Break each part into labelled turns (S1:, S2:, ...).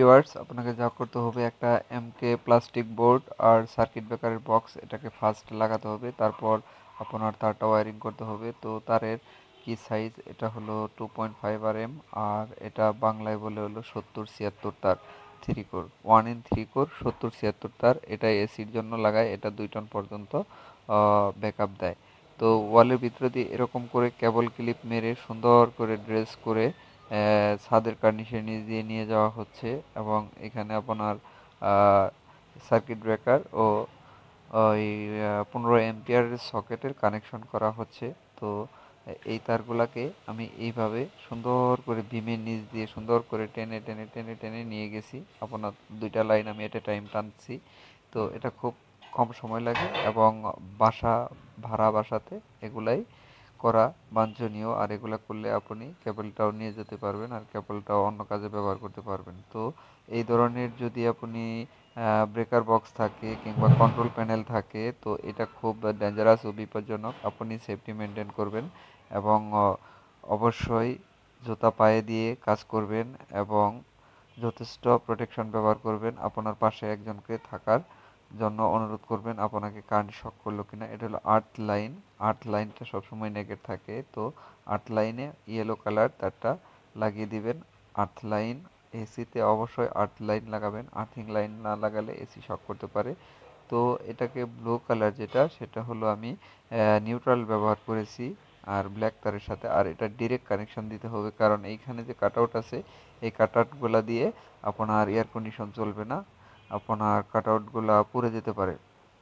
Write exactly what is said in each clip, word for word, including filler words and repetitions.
S1: Viewers, আপনাকে যা করতে হবে একটা এমকে প্লাস্টিক বোর্ড আর সার্কিট ব্রেকারের বক্স এটাকে ফার্স্ট লাগাতে হবে। তারপর আপনার তারটা ওয়ারিং করতে হবে। তো তারের কি সাইজ, এটা হলো two point five R M, আর এটা বাংলায় বলে হলো সত্তর ছিয়াত্তর তার, three core one in three core সত্তর ছিয়াত্তর তার। এটা এসির জন্য লাগায়, এটা দুই টন পর্যন্ত ব্যাকআপ দেয়। তো ওয়ালের ভিতরে দিয়ে এরকম করে কেবল ক্লিপ মেরে সুন্দর করে ড্রেস করে ছাদের কার্নিশের নিচ দিয়ে নিয়ে যাওয়া হচ্ছে, এবং এখানে আপনার সার্কিট ব্রেকার ও ওই পনেরো এম্পিয়ারের সকেটের কানেকশন করা হচ্ছে। তো এই তারগুলাকে আমি এইভাবে সুন্দর করে বিমের নিচ দিয়ে সুন্দর করে টেনে টেনে টেনে টেনে নিয়ে গেছি। আপনার দুইটা লাইন আমি এট এ টাইম টানছি। তো এটা খুব কম সময় লাগে, এবং বাসা ভাড়া বাসাতে এগুলাই করা বাঞ্ছনীয়। আর এগুলা করলে আপনি কেবলটাও নিয়ে যেতে পারবেন আর কেবলটাও অন্য কাজে ব্যবহার করতে পারবেন। তো এই ধরনের যদি আপনি ব্রেকার বক্স থাকে কিংবা কন্ট্রোল প্যানেল থাকে, তো এটা খুব ডেঞ্জারাস ও বিপজ্জনক। আপনি সেফটি মেনটেন করবেন এবং অবশ্যই জুতা পায়ে দিয়ে কাজ করবেন এবং যথেষ্ট প্রোটেকশন ব্যবহার করবেন। আপনার পাশে একজনকে থাকার জন্য অনুরোধ করবেন আপনাকে কারেন্ট শক করলো কিনা। এটা হলো আর্থ লাইন, আর্থ লাইনটা সবসময় নেগেট থাকে। তো আর্থ লাইনে ইয়েলো কালার তারটা লাগিয়ে দিবেন। আর্থ লাইন এসিতে অবশ্যই আর্থ লাইন লাগাবেন, আর্থিং লাইন না লাগালে এসি শক করতে পারে। তো এটাকে ব্লু কালার যেটা, সেটা হলো আমি নিউট্রাল ব্যবহার করেছি আর ব্ল্যাক তারের সাথে। আর এটা ডিরেক্ট কানেকশন দিতে হবে, কারণ এইখানে যে কাট আউট আছে এই কাট আউটগুলো দিয়ে আপনার এয়ার কন্ডিশন চলবে না, আপনার কাট আউটগুলো পুড়ে যেতে পারে।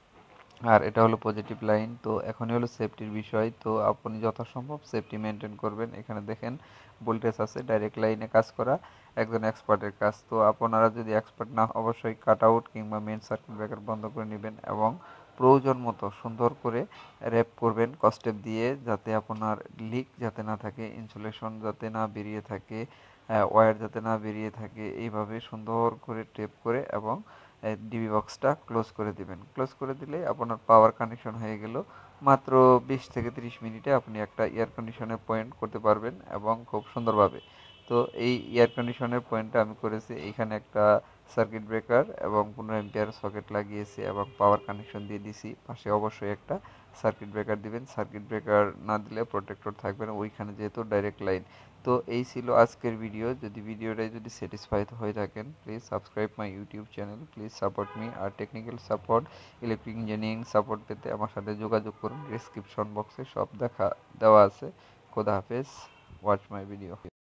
S1: আর এটা হলো পজিটিভ লাইন। তো এখনই হলো সেফটির বিষয়, তো আপনি যথাসম্ভব সেফটি মেনটেন করবেন। এখানে দেখেন ভোল্টেজ আছে, ডাইরেক্ট লাইনে কাজ করা একজন এক্সপার্টের কাজ। তো আপনারা যদি এক্সপার্ট না, অবশ্যই কাট আউট কিংবা মেন সার্কিট ব্রেকার বন্ধ করে নেবেন এবং প্রয়োজন মতো সুন্দর করে র্যাপ করবেন কস্টেপ দিয়ে, যাতে আপনার লিক যাতে না থাকে, ইনসুলেশন যাতে না বেরিয়ে থাকে, ওয়্যার যাতে না বেরিয়ে থাকে। এইভাবে সুন্দর করে টেপ করে এবং ডিবি বক্সটা ক্লোজ করে দিবেন। ক্লোজ করে দিলে আপনার পাওয়ার কানেকশন হয়ে গেল। মাত্র বিশ থেকে তিরিশ মিনিটে আপনি একটা এয়ার কন্ডিশনের পয়েন্ট করতে পারবেন এবং খুব সুন্দরভাবে। তো এই এয়ার কন্ডিশনের পয়েন্টটা আমি করেছি, এইখানে একটা সার্কিট ব্রেকার এবং পনেরো এম্পিয়ার সকেট লাগিয়েছি এবং পাওয়ার কানেকশন দিয়ে দিছি। পাশে অবশ্যই একটা সার্কিট ব্রেকার দিবেন, সার্কিট ব্রেকার না দিলে প্রোটেক্টর থাকবে না ওইখানে, যেহেতু ডাইরেক্ট লাইন। তো এই ছিল আজকের ভিডিও। যদি ভিডিওটাই যদি স্যাটিসফাইড হয়ে থাকেন, please subscribe my YouTube channel, please support me. আর technical support, electric engineering support পেতে আমার সাথে যোগাযোগ করুন। ডিসক্রিপশন বক্সে সব দেখা দেওয়া আছে। খোদা হাফেজ, ওয়াচ মাই ভিডিও।